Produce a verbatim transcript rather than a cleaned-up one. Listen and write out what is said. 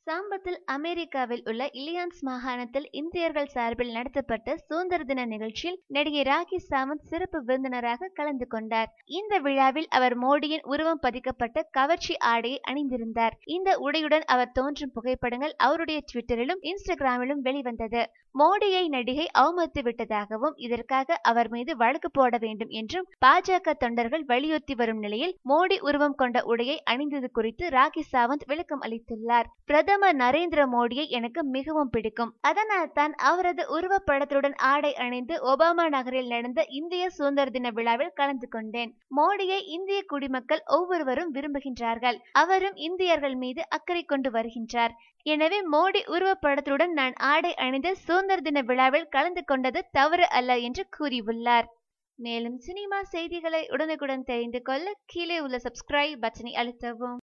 சமீபத்தில் அமெரிக்காவில் உள்ள இல்லினாய்ஸ் மாகாணத்தில் இந்தியர்கள் சார்பில் நடத்தப்பட்ட சுதந்திர தின நிகழ்ச்சியில் நடிகை ராக்கி சாவந்த் சிறப்பு விருந்தினராக கலந்து கொண்டார். இந்த விழாவில் அவர் மோடியின் உருவம் பதிக்கப்பட்ட கவர்ச்சி ஆடையை அணிந்திருந்தார். இந்த உடையுடன் அவர் தோன்றும் புகைப்படங்கள் அவருடைய ட்விட்டரிலும் இன்ஸ்டாகிராமிலும் வெளிவந்தது. மோடியை நடிகை அவமதித்து விட்டதாகவும் இதற்காக அவர் மீது வழக்கு போட வேண்டும் என்றும் பாஜக தொண்டர்கள் வலியுறுத்தி வரும் நிலையில் மோடி உருவம் கொண்ட உடையை அணிந்தது குறித்து ராக்கி சாவந்த் விளக்கம் அளித்துள்ளார். பிரதமர் நரேந்திர மோடியை எனக்கு மிகவும் பிடிக்கும். அதனால் தான் அவரது உருவப்படத்துடன் ஆடை அணிந்து ஒபாமா நகரில் நடந்த இந்திய சுதந்திர தின விழாவில் கலந்து கொண்டேன். மோடியை இந்திய குடிமக்கள் ஒவ்வொருவரும் விரும்புகின்றார்கள். அவரும் இந்தியர்கள் மீது அக்கறை கொண்டு வருகின்றார். எனவே மோடி உருவப்படத்துடன் நான் ஆடை அணிந்து சுதந்திர தின விழாவில் கலந்து கொண்டது தவறு அல்ல என்று கூறியுள்ளார். மேலும் சினிமா செய்திகளை உடனுக்குடன் தெரிந்து கொள்ள கீழே உள்ள சப்ஸ்கிரைப் பட்டனை அழுத்தவும்.